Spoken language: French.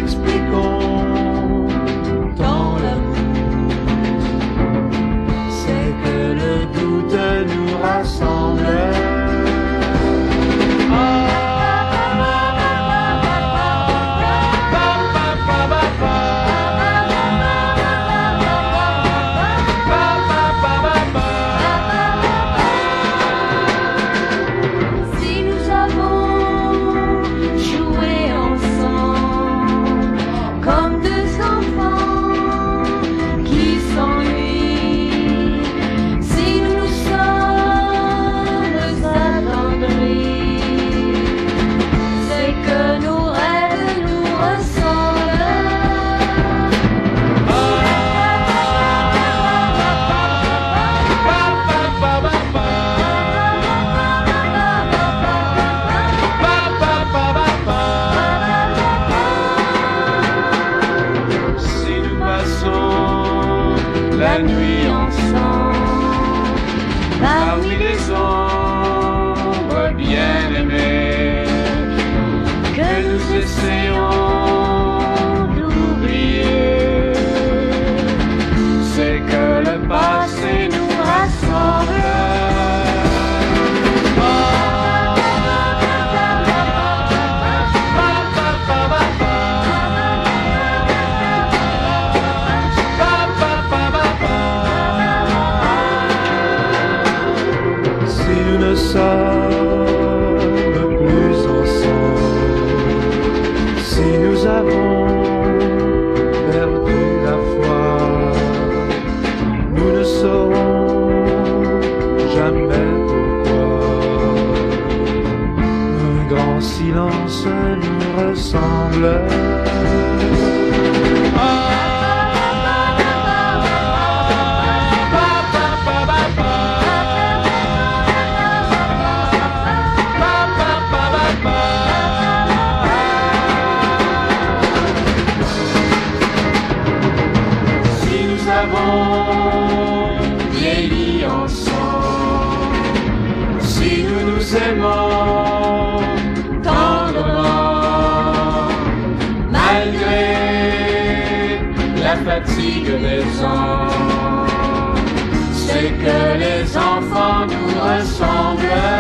expliquons dans l'amour, c'est que le doute nous rassemble. La nuit ensemble, parmi les ombres bien-aimées, que nous essayons d'oublier, c'est que le passé nous rassemble. Nous ne sommes plus ensemble, si nous avons perdu la foi, nous ne saurons jamais pourquoi. Un grand silence nous ressemble. Nous avons vieilli ensemble, si nous nous aimons tendrement, malgré la fatigue des ans, c'est que les enfants nous ressemblent.